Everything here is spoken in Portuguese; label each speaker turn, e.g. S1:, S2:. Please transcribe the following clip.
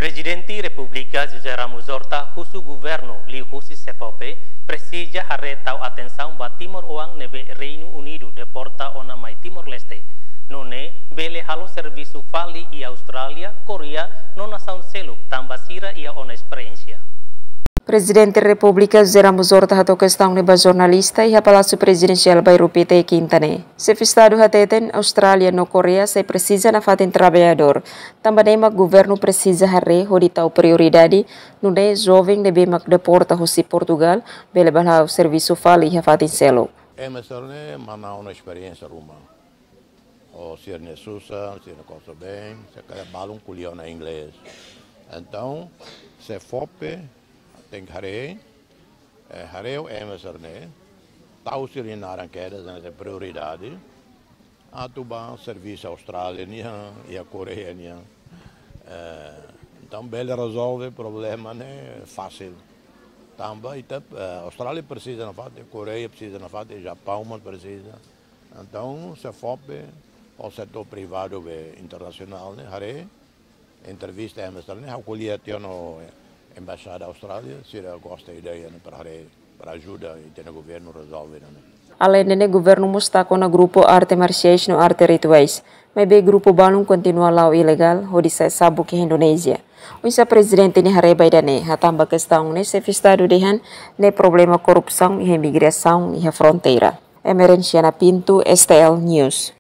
S1: Presidente República José Ramos Horta husu governo li husi sefope presija arretau atenção ba Timor Oang nebe Reino Unido de porta ona mai Timor Leste. None bele halo serviço fali e Austrália, Korea, nona saun seluk tambah sira ia ona experiência.
S2: Presidente República José Ramos Horta hato questão neba jornalista e Palácio Presidencial Bairro PT Quintane. Se estado hateten Austrália no Korea se precisa na fatin trabalhador. Também mak governo precisa harre hoditau prioridade no de jovem de bemak deporta hosi Portugal bele balau serviço fali e fatin selo.
S3: Emerson mana uma experiência rumah. O sirne susah, sirne koso bem, se cada balão kuliah na inglês. Então, se fope tem haré o Emerson tahu siri naran quedas nessa prioridade atuba serviço Austrália e a Coreia então bele resolve problema fácil também Austrália precisa na fato Coreia precisa na fato Japão mas precisa então se fope o setor privado internacional haré entrevista Emerson acolher no Embaixada Austrália, se gosta da ideia para ajuda e ter o governo resolver.
S2: Além de governo mustako na grupo arte marciais no arte rituais, mas be grupo balung continua lau ilegal hodisa sabu ke Indonesia. Uisa presidente ni hare baidane hatamba questão ne se estado dehan ne problema corrupção e imigração e fronteira. Emerenciana Pinto, STL News.